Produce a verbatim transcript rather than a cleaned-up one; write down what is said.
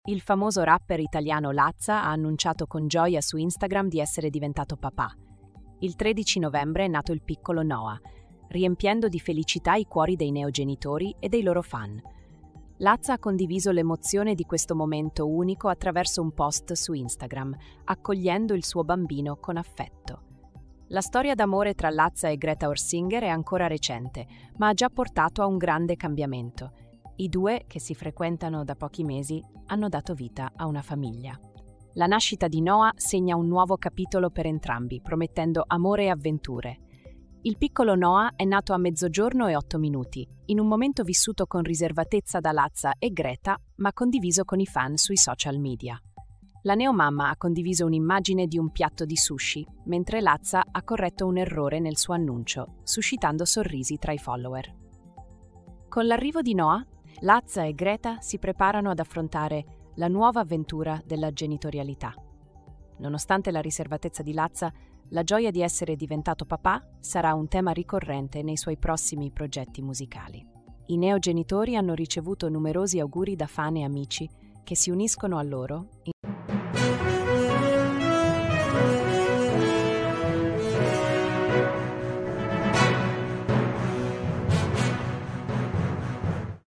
Il famoso rapper italiano Lazza ha annunciato con gioia su Instagram di essere diventato papà. Il tredici novembre è nato il piccolo Noah, riempiendo di felicità i cuori dei neogenitori e dei loro fan. Lazza ha condiviso l'emozione di questo momento unico attraverso un post su Instagram, accogliendo il suo bambino con affetto. La storia d'amore tra Lazza e Greta Orsinger è ancora recente, ma ha già portato a un grande cambiamento. I due, che si frequentano da pochi mesi, hanno dato vita a una famiglia. La nascita di Noah segna un nuovo capitolo per entrambi, promettendo amore e avventure. Il piccolo Noah è nato a mezzogiorno e otto minuti, in un momento vissuto con riservatezza da Lazza e Greta, ma condiviso con i fan sui social media. La neomamma ha condiviso un'immagine di un piatto di sushi, mentre Lazza ha corretto un errore nel suo annuncio, suscitando sorrisi tra i follower. Con l'arrivo di Noah, Lazza e Greta si preparano ad affrontare la nuova avventura della genitorialità. Nonostante la riservatezza di Lazza, la gioia di essere diventato papà sarà un tema ricorrente nei suoi prossimi progetti musicali. I neogenitori hanno ricevuto numerosi auguri da fan e amici che si uniscono a loro